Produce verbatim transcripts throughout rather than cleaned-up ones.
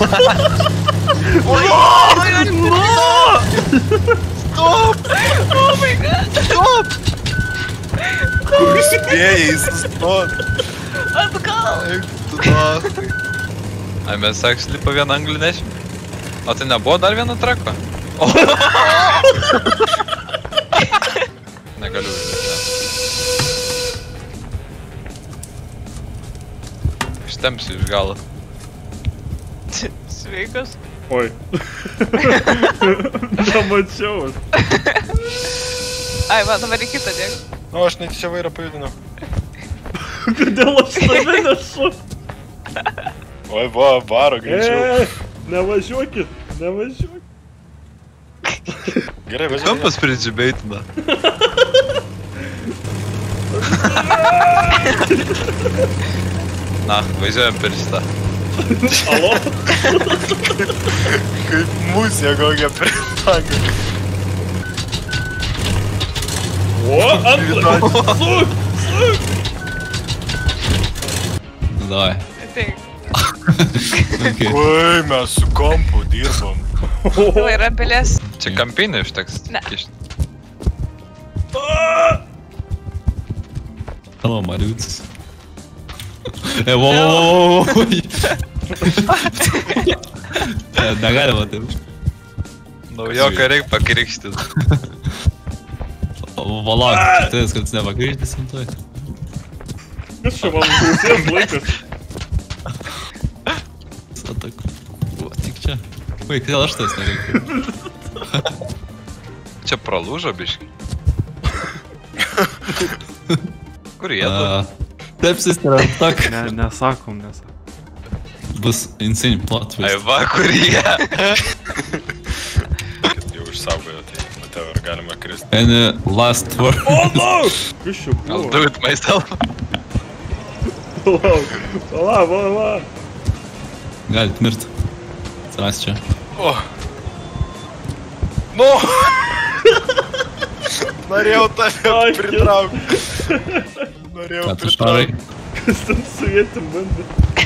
Oi! No! Stop! Oh my god! Stop! Kur spėjai sustot? Atgal! Eik tu nahai. Ai, mes actually po vieną anglį nešim. O tai nebuvo dar vieno trako? Negaliu uždėti. Ištempsiu iš galo. Sveikas. Oi. Nemačiau. Ai, va, dabar į kitą dėk. Nu, aš netyčia vairą pajudinau. Kodėl aš tave nešu? Oi, va, varo greičiau. Eee, nevažiuokit, nevažiuokit. Gerai, važiuokit. Kampas pridžibeitina. Na, važiuojam per šitą. Alo? Kaip musė kokia prie langą. O, antrą! Suk! Suk! Nu, davai. Ateik. Oi, mes su kompu dirbom. Tai yra pelės. Čia kampinį užteks Ne. kišti. Hello, Mariutis. E, vo, vo, vo, vo, vo. Negalima taip. Naujoką reik pakrikštit. Valauk, tai kad jis nepakrikštysim tuoj. Kas čia man klausės laikas? Atakuo, tik čia. Oi, kodėl aš tas nereikia? Čia pralūžo biškai. Kur jėdu? Taip, sistera, tak. Ne, nesakom, nesakom. Bus insane plot Ai twist. va, kur jie? Jau išsaugojo, tai matau, ar galima kristi. Any last word? O, no! Kas čia I'll buvo? do it myself. Palauk, palauk, palauk. Galit mirt. Atsiras čia. O! Nu! Norėjau tave pritraukti. Norėjau Ką tu šarai? pritraukti. Kas ten su vietim bandė?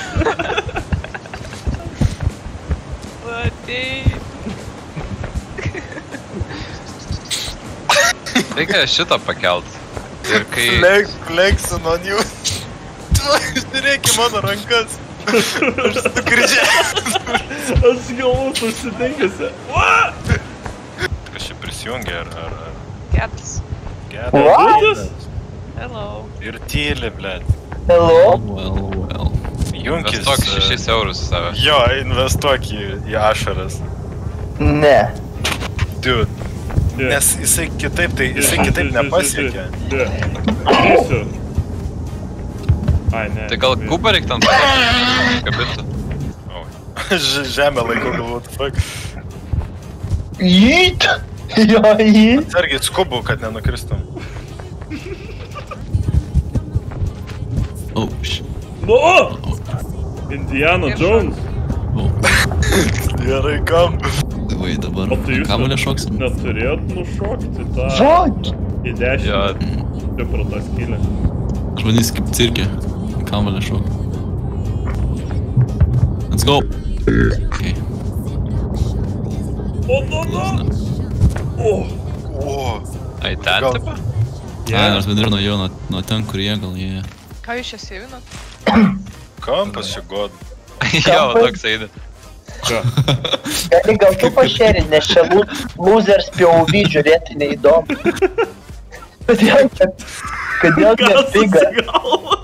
Ateik. Reikia šitą pakelt. Ir kai... Flex, flexin on you. Tu, žiūrėk į mano rankas. Aš sukryžiavęs. Aš galvoju, susidengėsi. Kas čia prisijungia, ar... ar... Getas. Geras. Hello. Ir tyli, blėt. Hello? Well, well. Junkis. Investuok šešis eurus į save. Jo, investuok į, į ašaras. Ne. Dude. Nes jisai kitaip, tai jisai kitaip nepasiekia. Grįsiu. Ai, ne. Tai gal kubą reik ten kabinti? Ž- Žemę laikau galvot, fuck. Jyt! Jo, jyt! Atsargiai skubu, kad nenukristum. Oh, shit. Nu! Indiana Jones. Oh. Gerai, kam? Vai dabar. O tai jūs Kamulė šoksim? neturėjot nušokti tą Fuck! į dešinę. Jo, Čia pro tą skylę. Aš vadinasi kaip cirke. Kamulė šok. Let's go. Okay. O, nu, nu! O! O, ai ten Gal- tipo? Ai, nors bendrai nuo jo, nuo, nuo ten, kur jie gal jie. Ką jūs čia sėvinat? kampas čia god. Jo, toks eina. Gali gal tu pašėri, nes čia lu- losers P O V žiūrėti neįdomu. Kodėl ne... Kodėl ne piga? galva?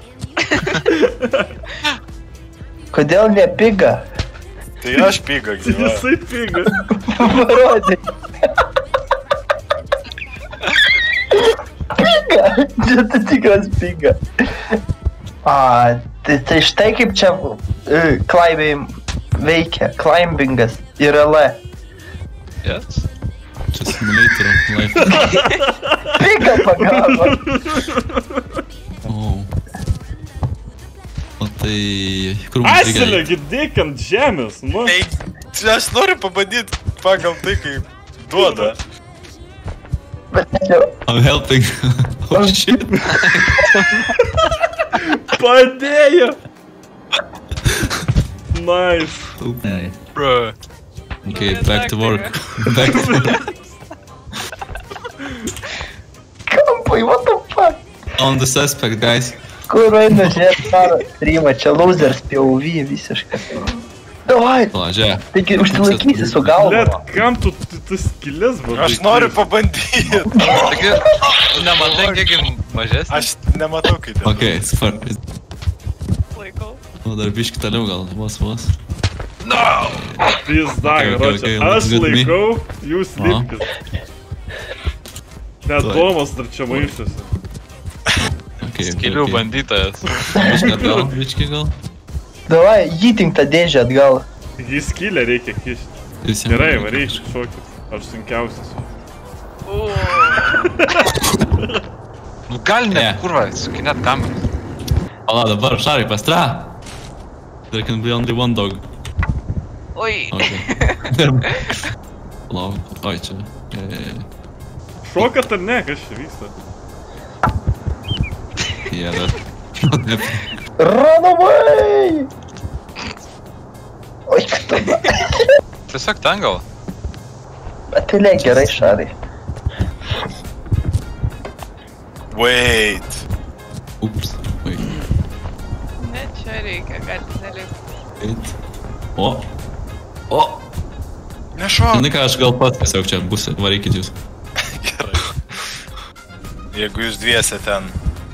Kodėl ne piga? Tai aš piga gyva. Jisai piga. Parodyk. Piga! Čia tu tikras piga. A, tai, tai štai kaip čia uh, climbing veikia. Climbingas ir L. Yes. Čia simulator life. Piga pagavo. Oh. O tai... Kur mums reikia? Asilė, girdėk ant žemės, nu. Ei, čia aš noriu pabandyti pagal tai, kaip duoda. Bet jau... I'm helping. Oh shit. Padėjo. Nice. Hey. Bro. Okay, back to work. Back to work. Kampai, what the fuck? On the suspect, guys. Kur eina žiūrėt karo streamą, čia losers P O V visiškas. Davai, Pala, žiūrėk. taigi užsilaikysi su galva. Blet, kam tu tu tas skilės vadai? Aš noriu pabandyti. Taigi, nematai, kiek mažesnis. Aš nematau, kaip ten. Okay, super. Laikau. O dar biški toliau gal, vos, vos. Pizda, Okay, okay, karoči, okay, aš look at me. laikau, jūs Aha. lipkit. Net Tuoj. Tomas dar čia maiščiasi. Okay, Skilių okay. bandytojas. Biški atgal, biški gal. Davai, jį tą dėžę atgal. Jį skylę reikia kišti. Visiem Gerai, reikia varyk, kažko. šokit. Aš sunkiausias. Uuu. Nu gal ne, Ne. kurva, sukinėt kamerą. Pala, dabar, šarai, pastra. There can be only one dog. Oi. Okay. Palauk, oi čia. E, Šokat ar ne, kas čia vyksta? Yeah, that... Run away! Oi, tu. Tiesiog ten gal. Atilė gerai, šarai. Wait. Ups, wait, Ne, čia reikia, galite nelipti. wait. O! O! Nešok. Žinai ką, aš gal pats tiesiog čia būsiu, varykit jūs. Gerai. Jeigu jūs dviese ten.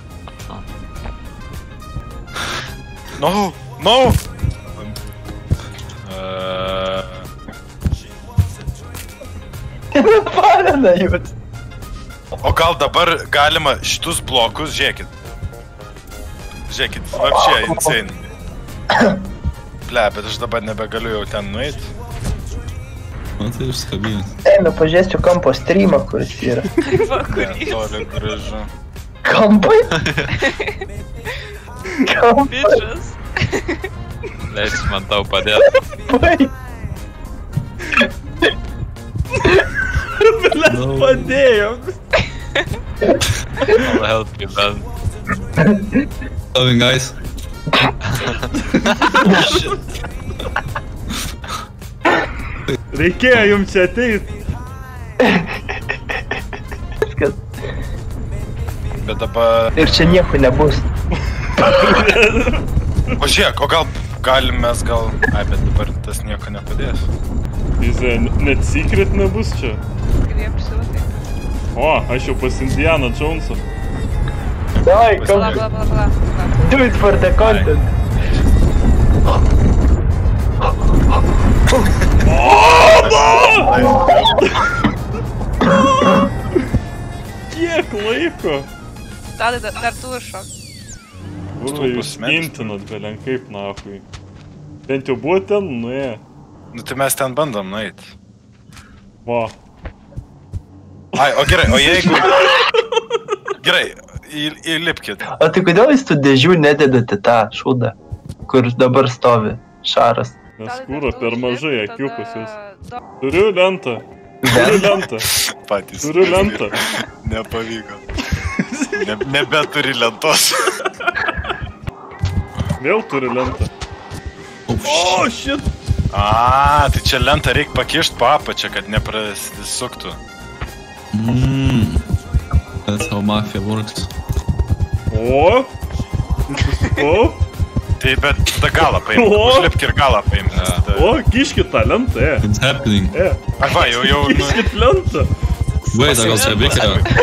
No, no! Uh, Parina jūs. o gal dabar galima šitus blokus, žiūrėkit. Žiūrėkit, vapšė, insane. Ble, bet aš dabar nebegaliu jau ten nueiti. Man tai išskabinęs. Einu, pažiūrėsiu kampo streamą, kuris yra. Va, Ne, kurį. toli gražu. Kampai? Kampai? Bičas. Leisk man tau padėti. Mes padėjom. I'll help you, man. Loving guys. Reikėjo jums čia ateit. Bet dabar... Ir čia nieko nebus. O žiūrėk, o gal galim mes gal... Ai, bet dabar tas nieko nepadės. Jis net secret nebus čia. Griepsiu taip. O, aš jau pas Indiana Jonesą. Davai, Bla, kampai. bla, bla, bla. Do it for the content. Kiek laiko? Tadai, dar, dar tu šok. Buvo jūs gintinat, belen kaip nahui. Bent jau buvo ten, nuėję. Nu tai mes ten bandom nueiti. Va. Ai, o gerai, o jeigu... Gerai, į- įlipkit. O tai kodėl jūs tų dėžių nededate tą šūdą, kur dabar stovi šaras? Nes Tadai, kūro dar tu per užlipk, mažai tada akių pas jūs. do- Turiu lentą. Turiu lentą. Patys. Turiu lentą. Nepavyko. Ne, nebeturi lentos. Vėl turiu lentą. O, shit. A, tai čia lentą reikia pakišti po apačią, kad neprasisuktų. Mm. That's how mafia works. O. Nusisukau. Tai bet tada galą paimk. O! Užlipk ir galą paimk. nes tada- O, kiškit tą lentą, e. It's happening. E. Ai va, jau jau... nu, Kiškit lentą. Wait, gal čia reikia.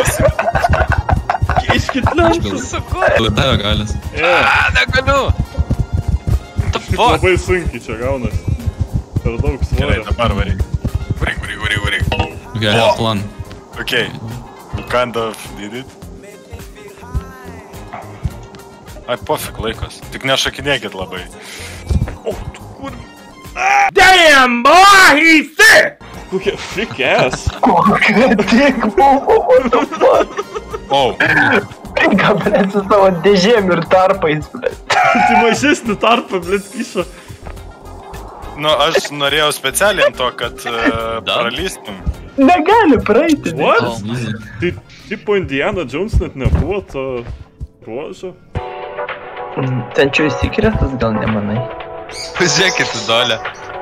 Kiškit lentą. Su kuo? Latavio galis. E. A, negaliu. The Kažkaip fuck? labai sunkiai čia gaunasi. Per daug Gerai, svorio. dabar varyk. Varyk, varyk, varyk, varyk. Okay, I have a plan. Okay. You kind of did it. Ai, pofik laikos. Tik nešakinėkit labai. Damn, boy, he's sick! Kokia freak ass. Kokia tik buvo, what the fuck? O, Pinga, blėt, su savo dėžėm ir tarpais, blėt. Tai mažesnį tarpą, blėt, kišo. nu aš norėjau specialiai ant to, kad uh, pralystum. Negali praeiti. What? Oh, easy. Tai tipo Indiana Jones net nebuvo to ruožo. Mm, Ten čia įsikretas, gal nemanai? Pažiūrėkit, Dolė.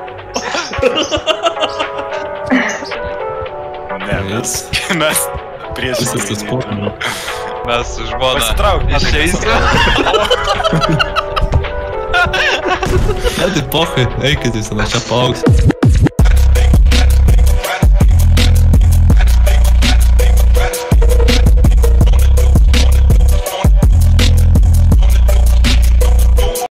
Ne, mes, mes prieš Visas tas pokalbis. Mes su žmona Pasitrauk, išeisime. Ne, tai pohai, eikit jūs, na čia paaugsit.